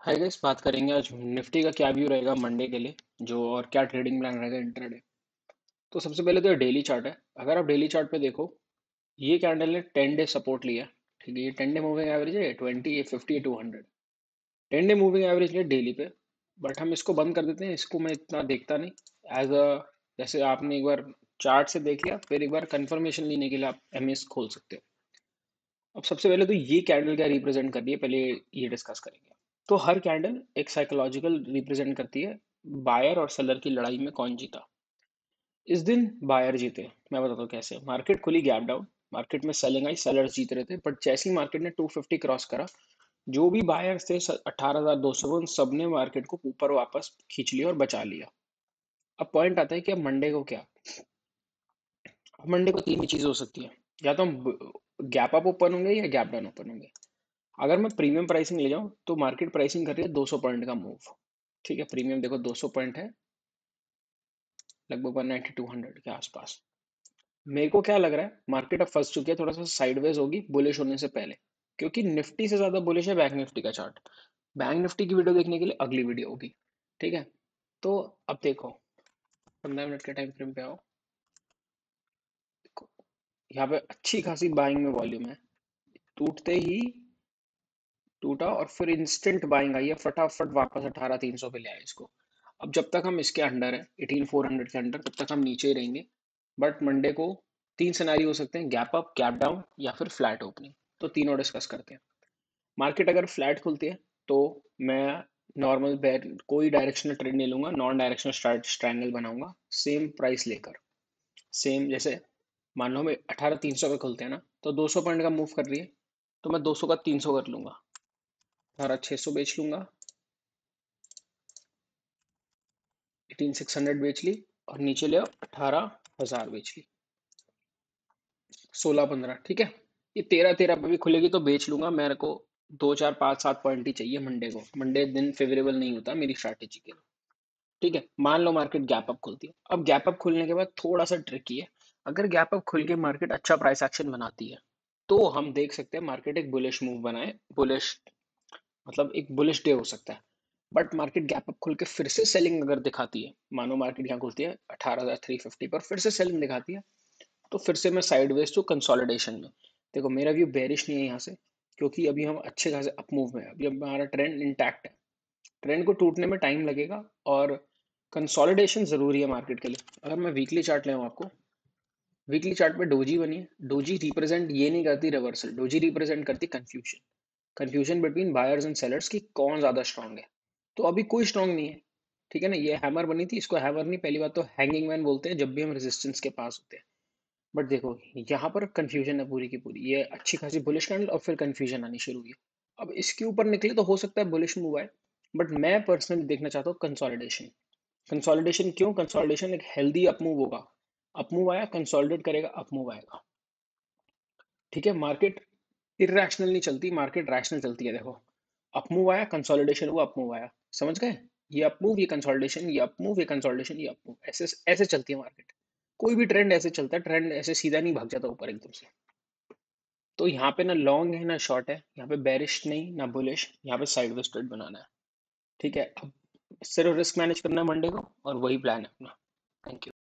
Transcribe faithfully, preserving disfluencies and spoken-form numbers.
Hi guys, बात करेंगे आज निफ्टी का क्या व्यू रहेगा मंडे के लिए जो और क्या ट्रेडिंग प्लान रहेगा इंट्राडे। तो सबसे पहले तो ये डेली चार्ट है। अगर आप डेली चार्ट पे देखो, ये कैंडल ने टेन डे सपोर्ट लिया। ठीक है, ये टेन डे मूविंग एवरेज है, ट्वेंटी, ये फिफ्टी, ये two hundred. Ten day moving average है डेली पे। बट हम इसको बंद कर देते हैं, इसको मैं इतना देखता नहीं एज अ। जैसे आपने एक बार चार्ट से देख लिया, फिर एक बार कंफर्मेशन लेने के लिए आप एम एस खोल सकते हो। अब सबसे पहले तो ये कैंडल क्या रिप्रेजेंट कर रही है, पहले ये डिस्कस करेंगे। तो हर कैंडल एक साइकोलॉजिकल रिप्रेजेंट करती है बायर और सेलर की लड़ाई में कौन जीता। इस दिन बायर जीते। मैं बताता हूँ कैसे। मार्केट खुली गैप डाउन, मार्केट में सेलिंग आई, सेलर्स जीत रहे थे। बट जैसे ही मार्केट ने टू फिफ्टी क्रॉस करा, जो भी बायर्स थे अठारह हजार दो सौ, उन सब ने मार्केट को ऊपर वापस खींच लिया और बचा लिया। अब पॉइंट आता है कि अब मंडे को क्या। अब मंडे को तीन ही चीजें हो सकती है। या तो हम गैप अप ओपन होंगे या गैप डाउन ओपन होंगे। अगर मैं प्रीमियम प्राइसिंग ले जाऊं तो मार्केट प्राइसिंग कर रही है दो सौ पॉइंट का मूव। ठीक है, प्रीमियम देखो दो सौ पॉइंट है, लगभग वन नाइंटी टू हंड्रेड के आसपास। मेरे को क्या लग रहा है, मार्केट अब फंस चुकी है, थोड़ा सा साइडवेज होगी बुलिश होने से पहले। क्योंकि निफ्टी से ज्यादा बुलिश है बैंक निफ्टी का चार्ट। बैंक निफ्टी की वीडियो देखने के लिए अगली वीडियो होगी। ठीक है, तो अब देखो, पंद्रह मिनट के टाइम फ्रेम पे आओ। देखो, यहाँ पे अच्छी खासी बाइंग में वॉल्यूम है। टूटते ही टूटा और फिर इंस्टेंट बाइंग आई है, फटाफट वापस अठारह तीन सौ पे ले आए इसको। अब जब तक हम इसके अंडर है, एटीन फोर हंड्रेड के अंडर, तब तक हम नीचे ही रहेंगे। बट मंडे को तीन सिनारियो हो सकते हैं, गैप अप, गैप डाउन या फिर फ्लैट ओपनिंग। तो तीनों डिस्कस करते हैं। मार्केट अगर फ्लैट खुलती है तो मैं नॉर्मल बेयर कोई डायरेक्शनल ट्रेड नहीं लूंगा, नॉन डायरेक्शनल ट्रायंगल बनाऊंगा सेम प्राइस लेकर। सेम जैसे मान लो हम अठारह तीन सौ पे खुलते हैं ना, तो दो सौ पॉइंट का मूव कर रही है, तो मैं दो सौ का तीन सौ कर लूंगा, अठारह छह सौ बेच लूंगा, एटीन सिक्स हंड्रेड बेच ली, और नीचे ले आओ अठारह हजार बेच ली, सोलह पंद्रह। ठीक है, ये तेरह तेरह पे भी खुलेगी तो बेच लूंगा। मेरे को दो चार पाँच सात पॉइंट ही चाहिए मंडे को। मंडे दिन फेवरेबल नहीं होता मेरी स्ट्रैटेजी के लिए। ठीक है, मान लो मार्केट गैप अप खुलती है। अब गैप अप खुलने के बाद थोड़ा सा ट्रिकी है। अगर गैप अप खुल के मार्केट अच्छा प्राइस एक्शन बनाती है, तो हम देख सकते हैं मार्केट एक बुलिश मूव बनाए। बुलिश मतलब एक बुलिश डे हो सकता है। बट मार्केट गैप अप खुल के फिर से सेलिंग अगर दिखाती है, मानो मार्केट यहाँ खुलती है अठारह हजार थ्री फिफ्टी पर, फिर से सेलिंग दिखाती है, तो फिर से मैं साइडवेज टू कंसोलिडेशन में। देखो, मेरा व्यू बेरिश नहीं है यहाँ से, क्योंकि अभी हम अच्छे खासे अप मूव में है, अभी हमारा ट्रेंड इंटैक्ट है। ट्रेंड को टूटने में टाइम लगेगा, और कंसोलिडेशन जरूरी है मार्केट के लिए। अगर मैं वीकली चार्ट ले आऊँ आपको, वीकली चार्ट पे डोजी बनी है। डोजी रिप्रेजेंट ये नहीं करती रिवर्सल, डोजी रिप्रेजेंट करती confusion. Confusion between buyers and sellers की कौन ज्यादा स्ट्रांग है। तो अभी कोई स्ट्रांग नहीं है। ठीक है ना, ये हैमर बनी थी, इसको हैमर नहीं, पहली बात तो हैंगिंग मैन बोलते हैं जब भी हम रेजिस्टेंस के पास होते हैं। बट देखो, यहाँ पर कंफ्यूजन है पूरी की पूरी। ये अच्छी खासी बुलिश कैंडल और फिर कंफ्यूजन आनी शुरू हुई। अब इसके ऊपर निकले तो हो सकता है बुलिश मूव आए। बट मैं पर्सनली देखना चाहता हूँ कंसोलिडेशन। कंसोलिडेशन क्यों? कंसोलिडेशन एक हेल्दी अपमूव होगा। अपमूव आया, कंसोलिडेट करेगा, अपमूव आएगा। ठीक है, मार्केट इरेशनल नहीं चलती, मार्केट रैशनल चलती है। देखो, अपमूव आया, कंसोलिडेशन हुआ, अपमूव आया, समझ गए? ये अपमूव, ये कंसोलिडेशन, ये अपमूव, ये कंसोलिडेशन, ये अपमूव, ऐसे ऐसे चलती है मार्केट। कोई भी ट्रेंड ऐसे चलता है, ट्रेंड ऐसे सीधा नहीं भाग जाता ऊपर एकदम से। तो यहाँ पे ना लॉन्ग है ना शॉर्ट है, यहाँ पे बेरिश नहीं ना बुलिश, यहाँ पे साइडवेज ट्रेड बनाना है। ठीक है, अब सिर्फ रिस्क मैनेज करना है मंडे को, और वही प्लान है अपना। Thank you.